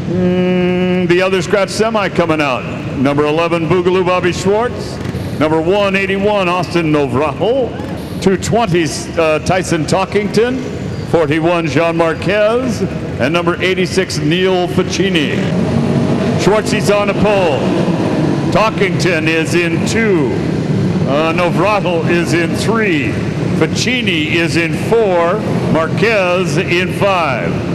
The other scratch semi coming out. Number 11, Boogaloo Bobby Schwartz. Number 181, Austin Novraho. 220, Tyson Talkington. 41, Jean Marquez. And number 86, Neil Ficini. Schwartzy's on a pole. Talkington is in 2. Novraho is in 3. Ficini is in 4. Marquez in 5.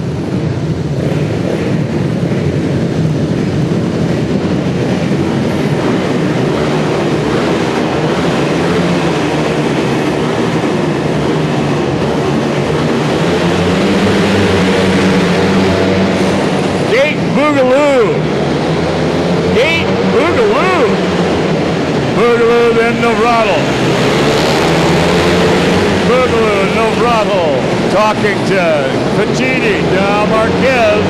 Boogaloo. 8, Boogaloo. Boogaloo, then Novraho. Boogaloo, Novraho. Talkington. Ficini. Now Marquez.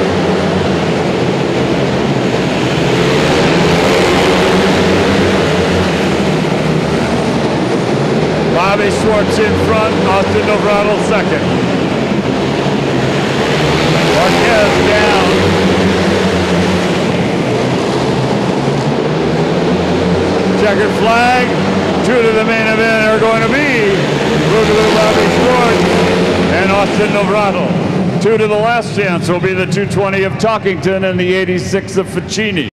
Bobby Schwartz in front. Austin Novraho second. Marquez down. Checkered flag. 2 to the main event are going to be Boogaloo Bobby Schwartz and Austin Novraho. 2 to the last chance will be the 220 of Talkington and the 86 of Ficini.